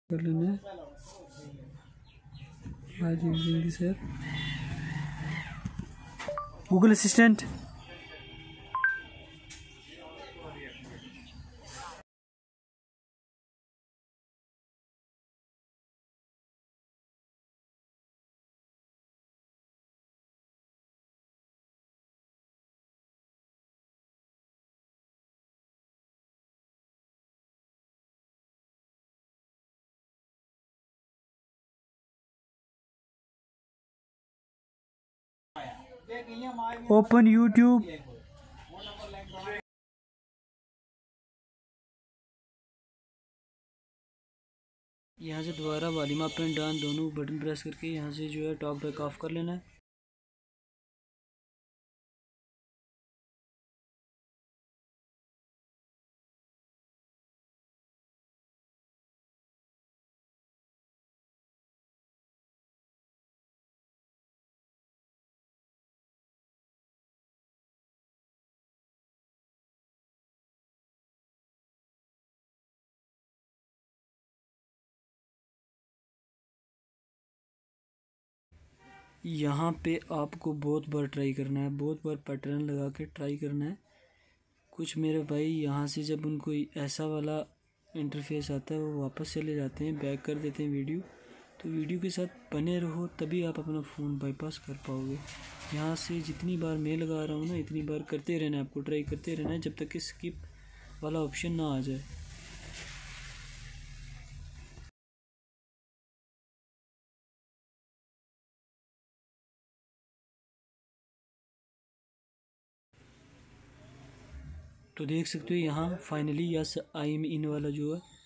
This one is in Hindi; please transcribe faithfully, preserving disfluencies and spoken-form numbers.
कर लेना है आज using sir Google Assistant. Open YouTube. यहाँ से दोबारा वॉल्यूम अप एंड डाउन दोनों बटन प्रेस करके यहाँ से जो है टॉक बैक ऑफ कर लेना है। यहाँ पे आपको बहुत बार ट्राई करना है, बहुत बार पैटर्न लगा के ट्राई करना है। कुछ मेरे भाई यहाँ से जब उनको ऐसा वाला इंटरफेस आता है वो वापस चले जाते हैं, बैक कर देते हैं वीडियो। तो वीडियो के साथ बने रहो, तभी आप अपना फ़ोन बाईपास कर पाओगे। यहाँ से जितनी बार मैं लगा रहा हूँ ना, इतनी बार करते रहना है, आपको ट्राई करते रहना है जब तक कि स्किप वाला ऑप्शन ना आ जाए। तो देख सकते हो यहाँ finally yes I am in वाला जो है